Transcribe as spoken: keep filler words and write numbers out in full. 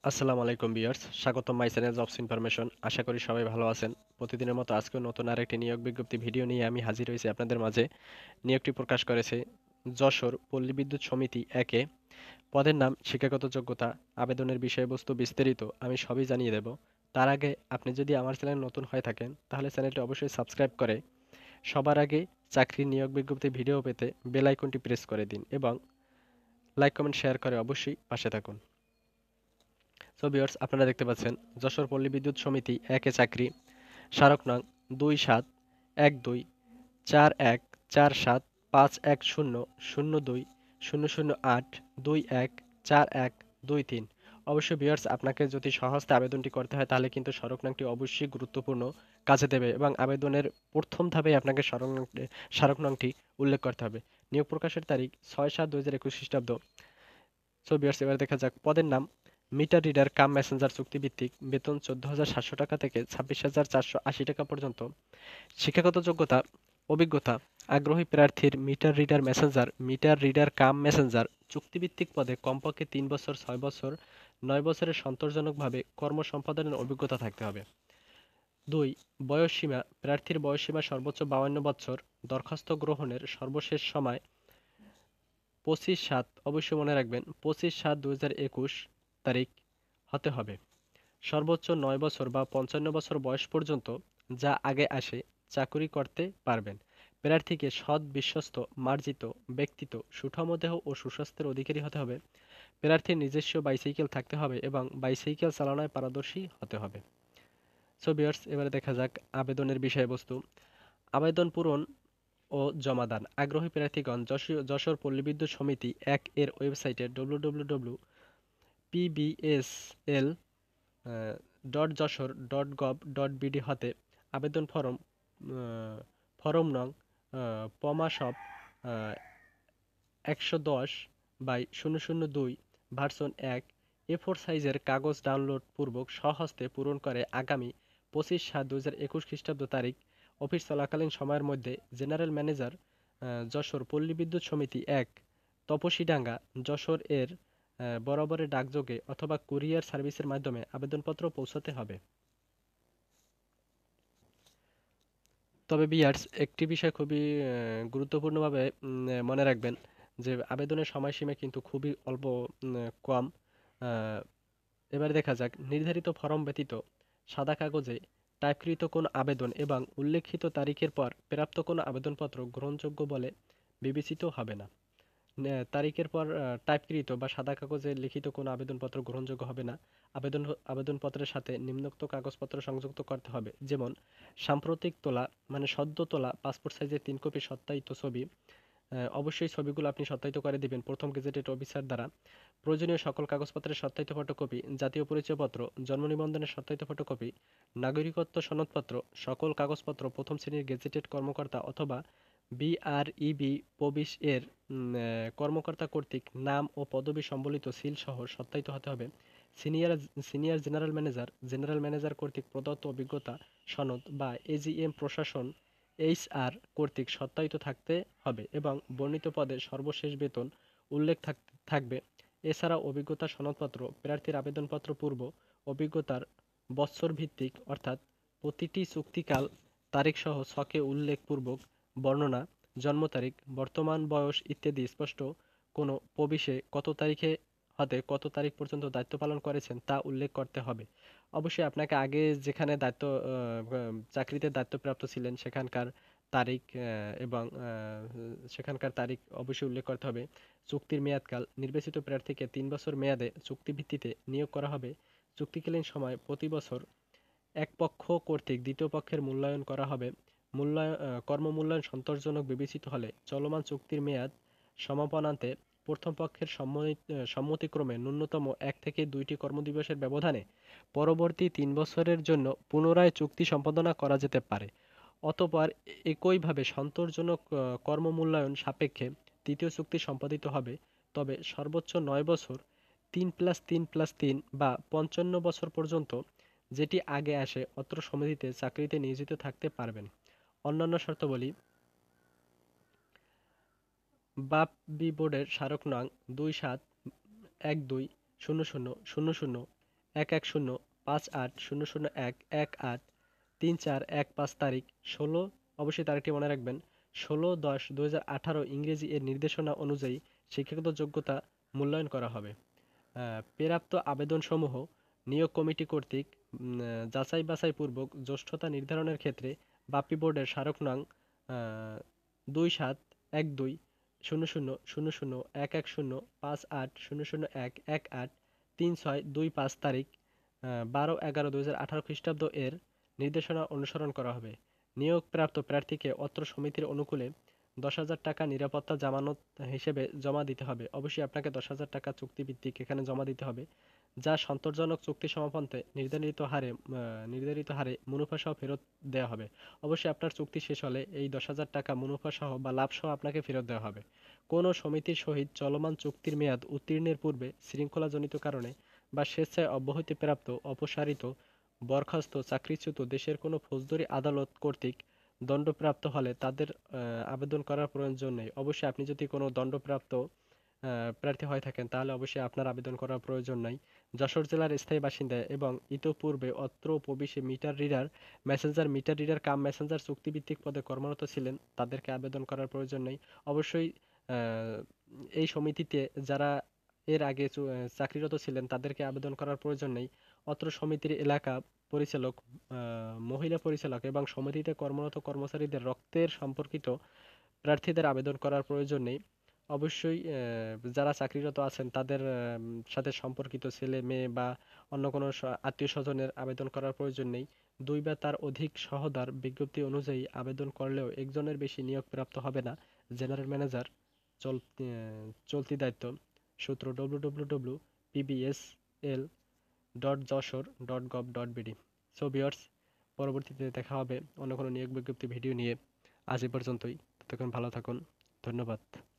আসসালামু আলাইকুম ভিউয়ার্স, স্বাগতম মাই চ্যানেল জবস ইনফরমেশন। আশা করি সবাই ভালো আছেন। প্রতিদিনের মতো আজকেও নতুন আরেকটি নিয়োগ বিজ্ঞপ্তি ভিডিও নিয়ে আমি হাজির হয়েছি আপনাদের মাঝে। নিয়োগটি প্রকাশ করেছে যশোর পল্লী বিদ্যুৎ সমিতি একে। পদের নাম, শিক্ষাগত যোগ্যতা, আবেদনের বিষয়বস্তু বিস্তারিত আমি সবই জানিয়ে দেব। তার আগে আপনি যদি আমার চ্যানেল নতুন হয়ে থাকেন তাহলে চ্যানেলটি অবশ্যই সাবস্ক্রাইব করে সবার আগে চাকরির নিয়োগ বিজ্ঞপ্তি ভিডিও পেতে বেল আইকনটি প্রেস করে দিন এবং লাইক কমেন্ট শেয়ার করে অবশ্যই পাশে থাকুন। সো ভিউয়ার্স, আপনারা দেখতে পাচ্ছেন যশোর পল্লী বিদ্যুৎ সমিতি একে চাকরি, স্মারক নং দুই সাত এক দুই চার এক চার সাত পাঁচ এক শূন্য শূন্য দুই শূন্য শূন্য আট দুই এক চার এক দুই তিন। অবশ্যই ভিউয়ার্স, আপনাকে যদি সহজে আবেদনটি করতে হয় তাহলে কিন্তু স্মারক নংটি অবশ্যই গুরুত্বপূর্ণ কাজে দেবে এবং আবেদনের প্রথম ধাপে আপনাকে স্মারক নংটি স্মারক নংটি উল্লেখ করতে হবে। নিয়োগ প্রকাশের তারিখ ছয় সাত দুই হাজার একুশ খ্রিস্টাব্দ। সো ভিউয়ার্স, এবার দেখা যাক পদের নাম, মিটার রিডার কাম মেসেঞ্জার চুক্তিভিত্তিক, বেতন চোদ্দ হাজার সাতশো টাকা থেকে ছাব্বিশ হাজার চারশো আশি টাকা পর্যন্ত। শিক্ষাগত যোগ্যতা, অভিজ্ঞতা, আগ্রহী প্রার্থীর meter reader messenger meter reader cum messenger চুক্তিভিত্তিক পদে কমপক্ষে তিন বছর ছয় বছর নয় বছরের সন্তোষজনকভাবে কর্ম সম্পাদনের অভিজ্ঞতা থাকতে হবে। দুই, বয়সসীমা, প্রার্থীর বয়সসীমা সর্বোচ্চ বাউান্ন বছর। দরখাস্ত গ্রহণের সর্বশেষ সময় পঁচিশ সাত, অবশ্যই মনে রাখবেন পঁচিশ সাত দুই হাজার একুশ তারিখ হতে হবে। সর্বোচ্চ নয় বছর বা পঞ্চান্ন বছর বয়স পর্যন্ত যা আগে আসে চাকুরি করতে পারবেন। প্রার্থীকে সৎ, বিশ্বস্ত, মার্জিত ব্যক্তিত্ব, সুঠাম দেহ ও সুস্বাস্থ্যের অধিকারী হতে হবে। প্রার্থীর নিজস্ব বাইসাইকেল থাকতে হবে এবং বাইসাইকেল চালানোয় পারদর্শী হতে হবে। সো ভিউয়ার্স, এবারে দেখা যাক আবেদনের বিষয়বস্তু। আবেদন পূরণ ও জমাদান, আগ্রহী প্রার্থীগণ যশোর পল্লী বিদ্যুৎ সমিতি এক এর ওয়েবসাইটে W W W dot P B S L dot Jessore dot gov dot B D আবেদন ফরম ফরম নং পমাসব একশো দশ বাই শূন্য শূন্য দুই ভার্সন এক এ ফোর সাইজের কাগজ ডাউনলোড পূর্বক স্বহস্তে পূরণ করে আগামী পঁচিশ সাত দুই হাজার একুশ খ্রিস্টাব্দ তারিখ অফিস চলাকালীন সময়ের মধ্যে জেনারেল ম্যানেজার, যশোর পল্লী বিদ্যুৎ সমিতি এক, তপসীডাঙ্গা, যশোর এর বরাবরের ডাকযোগে অথবা কুরিয়ার সার্ভিসের মাধ্যমে আবেদনপত্র পৌঁছাতে হবে। তবে ভিউয়ার্স, একটি বিষয় খুবই আহ, গুরুত্বপূর্ণভাবে উম, মনে রাখবেন যে আবেদনের সময়সীমা কিন্তু খুবই অল্প, উম, কম। আহ, এবারে দেখা যাক নির্ধারিত ফরম ব্যতীত সাদা কাগজে টাইপকৃত কোনো আবেদন এবং উল্লেখিত তারিখের পর প্রাপ্ত কোনো আবেদনপত্র গ্রহণযোগ্য বলে বিবেচিত হবে না। নে- তারিখের পর আহ, টাইপকৃত বা সাদা কাগজে লিখিত কোনো আবেদনপত্র গ্রহণযোগ্য হবে না। আবেদন আবেদনপত্রের সাথে নিম্নোক্ত কাগজপত্র সংযুক্ত করতে হবে, যেমন সাম্প্রতিক তোলা মানে সদ্য তোলা পাসপোর্ট সাইজের তিন কপি সত্যায়িত ছবি। আহ, অবশ্যই ছবিগুলো আপনি সত্যায়িত করে দিবেন প্রথম গেজেটেড অফিসার দ্বারা। প্রয়োজনীয় সকল কাগজপত্রের সত্যায়িত ফটোকপি, জাতীয় পরিচয়পত্র, জন্ম নিবন্ধনের সত্যায়িত ফটোকপি, নাগরিকত্ব সনদপত্র, সকল কাগজপত্র প্রথম শ্রেণীর গেজেটেড কর্মকর্তা অথবা বিআরইবি পবিশ এর উম, আহ, কর্মকর্তা কর্তৃক নাম ও পদবি সম্বলিত সিল সহ সত্যায়িত হতে হবে। Senior senior general manager general manager কর্তৃক প্রদত্ত অভিজ্ঞতা সনদ বা এজিএম প্রশাসন এইচআর কর্তৃক সত্যায়িত থাকতে হবে এবং বর্ণিত পদে সর্বশেষ বেতন উল্লেখ থাক- থাকবে। এছাড়া অভিজ্ঞতা সনদপত্র, প্রার্থীর আবেদনপত্র পূর্ব অভিজ্ঞতার বৎসর ভিত্তিক অর্থাৎ প্রতিটি চুক্তিকাল তারিখসহ ছকে উল্লেখপূর্বক বর্ণনা, জন্ম তারিখ, বর্তমান বয়স ইত্যাদি স্পষ্ট কোনো প্রবিশে কত তারিখে হতে কত তারিখ পর্যন্ত দায়িত্ব পালন করেছেন তা উল্লেখ করতে হবে। অবশ্যই আপনাকে আগে যেখানে দায়িত্ব আহ, আহ, চাকরিতে দায়িত্বপ্রাপ্ত ছিলেন সেখানকার তারিখ আহ, এবং আহ, সেখানকার তারিখ অবশ্যই উল্লেখ করতে হবে। চুক্তির মেয়াদকাল, নির্বাচিত প্রার্থীকে তিন বছর মেয়াদে চুক্তিভিত্তিতে নিয়োগ করা হবে। চুক্তিকালীন সময় প্রতি বছর এক পক্ষ কর্তৃক দ্বিতীয় পক্ষের মূল্যায়ন করা হবে। মূল্যায়ন আহ, কর্মমূল্যায়ন সন্তোষজনক বিবেচিত হলে চলমান চুক্তির মেয়াদ সমাপনান্তে প্রথম পক্ষের সম্মতি আহ, সম্মতিক্রমে ন্যূনতম এক থেকে দুইটি কর্মদিবসের ব্যবধানে পরবর্তী তিন বছরের জন্য পুনরায় চুক্তি সম্পাদনা করা যেতে পারে। অতঃপর একইভাবে সন্তোষজনক আহ, কর্মমূল্যায়ন সাপেক্ষে তৃতীয় চুক্তি সম্পাদিত হবে। তবে সর্বোচ্চ নয় বছর, তিন প্লাস তিন প্লাস তিন বা পঞ্চান্ন বছর পর্যন্ত যেটি আগে আসে অত্র সমিতিতে চাকরিতে নিয়োজিত থাকতে পারবেন। অন্যান্য শর্তাবলী, বাপবি বোর্ডের স্মারক নং দুই সাত এক দুই শূন্য শূন্য শূন্য শূন্য এক এক শূন্য পাঁচ আট শূন্য শূন্য এক এক আট তিন চার এক পাঁচ তারিখ ষোলো, অবশ্যই তারিখটি মনে রাখবেন, ষোলো দশ দু হাজার আঠারো ইংরেজি এর নির্দেশনা অনুযায়ী শিক্ষাগত যোগ্যতা মূল্যায়ন করা হবে। আহ, প্রাপ্ত আবেদনসমূহ নিয়োগ কমিটি কর্তৃক উম, আহ, যাচাই বাছাই পূর্বক জ্যেষ্ঠতা নির্ধারণের ক্ষেত্রে বাপ্পী বোর্ডের স্মারক নং আহ, দুই সাত এক দুই শূন্য শূন্য শূন্য শূন্য এক এক শূন্য পাঁচ আট শূন্য শূন্য এক এক আট তিন ছয় দুই পাঁচ তারিখ আহ, বারো এগারো দুই হাজার আঠারো খ্রিস্টাব্দ এর নির্দেশনা অনুসরণ করা হবে। নিয়োগপ্রাপ্ত প্রার্থীকে অত্র সমিতির অনুকূলে দশ হাজার টাকা নিরাপত্তা জামানত হিসেবে জমা দিতে হবে। অবশ্যই আপনাকে দশ হাজার টাকা চুক্তিভিত্তিক এখানে জমা দিতে হবে, যা সন্তোষজনক চুক্তি সমাপন্তে নির্ধারিত হারে আহ, নির্ধারিত হারে মুনাফা সহ ফেরত দেওয়া হবে। অবশ্যই আপনার চুক্তি শেষ হলে এই দশ হাজার টাকা মুনাফা সহ বা লাভ সহ আপনাকে ফেরত দেওয়া হবে। কোনো সমিতির সহিত চলমান চুক্তির মেয়াদ উত্তীর্ণের পূর্বে শৃঙ্খলাজনিত কারণে বা স্বেচ্ছায় অব্যাহতিপ্রাপ্ত, অপসারিত, বরখাস্ত, চাকরিচ্যুত দেশের কোনো ফৌজদারি আদালত কর্তৃক দণ্ডপ্রাপ্ত হলে তাদের আহ, আবেদন করার প্রয়োজন নেই। অবশ্যই আপনি যদি কোনো দণ্ডপ্রাপ্ত আহ, প্রার্থী হয়ে থাকেন তাহলে অবশ্যই আপনার আবেদন করার প্রয়োজন নাই। যশোর জেলার স্থায়ী বাসিন্দা এবং ইতোপূর্বে অত্র প্রবেশে meter reader, messenger meter reader cum messenger চুক্তিভিত্তিক পদে কর্মরত ছিলেন তাদেরকে আবেদন করার প্রয়োজন নেই। অবশ্যই আহ, এই সমিতিতে যারা এর আগে চু- আহ, চাকরিরত ছিলেন তাদেরকে আবেদন করার প্রয়োজন নেই। অত্র সমিতির এলাকা পরিচালক, আহ, মহিলা পরিচালক এবং সমিতিতে কর্মরত কর্মচারীদের রক্তের সম্পর্কিত প্রার্থীদের আবেদন করার প্রয়োজন নেই। অবশ্যই আহ, যারা চাকরিরত আছেন তাদের আহ, সাথে সম্পর্কিত ছেলে মেয়ে বা অন্য কোনো আত্মীয় স্বজনের আবেদন করার প্রয়োজন নেই। দুই বা তার অধিক সহোদর বিজ্ঞপ্তি অনুযায়ী আবেদন করলেও একজনের বেশি নিয়োগপ্রাপ্ত হবে না। জেনারেল ম্যানেজার, চলতি আহ, চলতি দায়িত্ব, সূত্র W W W dot PBSL dot Jessore dot gov dot BD. So viewers, পরবর্তীতে দেখা হবে অন্য কোনো নিয়োগ বিজ্ঞপ্তি ভিডিও নিয়ে। আজ এ পর্যন্তই। ততক্ষণ ভালো থাকুন। ধন্যবাদ।